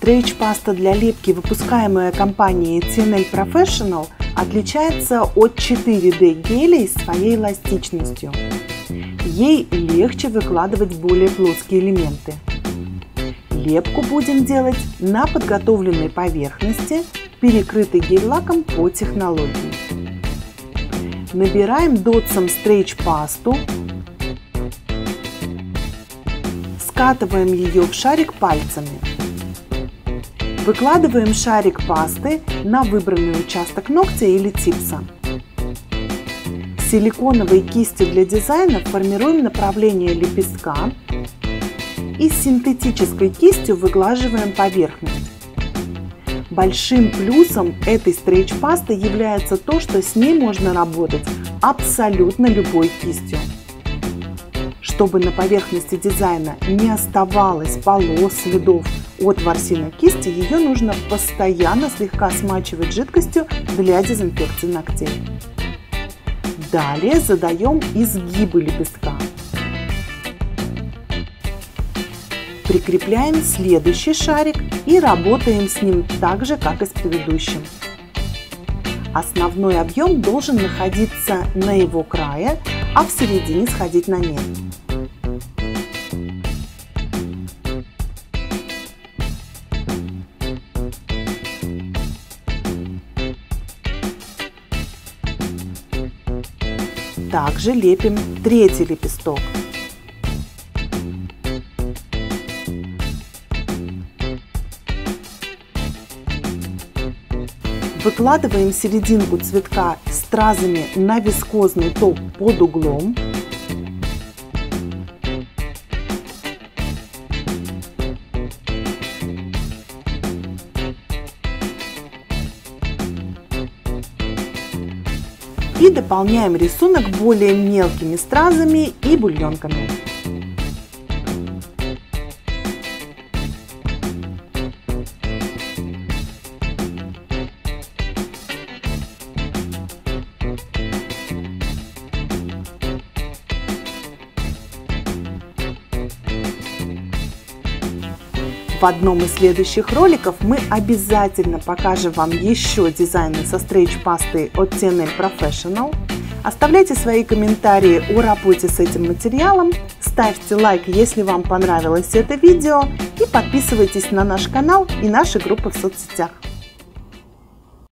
Стрейч-паста для лепки, выпускаемая компанией TNL Professional, отличается от 4D гелей своей эластичностью. Ей легче выкладывать более плоские элементы. Лепку будем делать на подготовленной поверхности, перекрытой гель-лаком по технологии. Набираем дотсом стрейч-пасту, скатываем ее в шарик пальцами. Выкладываем шарик пасты на выбранный участок ногтя или типса. Силиконовой кистью для дизайна формируем направление лепестка и с синтетической кистью выглаживаем поверхность. Большим плюсом этой стрейч-пасты является то, что с ней можно работать абсолютно любой кистью. Чтобы на поверхности дизайна не оставалось полос, следов от ворсинок кисти, ее нужно постоянно слегка смачивать жидкостью для дезинфекции ногтей. Далее задаем изгибы лепестка. Прикрепляем следующий шарик и работаем с ним так же, как и с предыдущим. Основной объем должен находиться на его крае, а в середине сходить на нет. Также лепим третий лепесток. Выкладываем серединку цветка стразами на вискозный топ под углом. И дополняем рисунок более мелкими стразами и бульонками. В одном из следующих роликов мы обязательно покажем вам еще дизайны со стрейч-пастой от TNL Professional. Оставляйте свои комментарии о работе с этим материалом, ставьте лайк, если вам понравилось это видео, и подписывайтесь на наш канал и наши группы в соцсетях.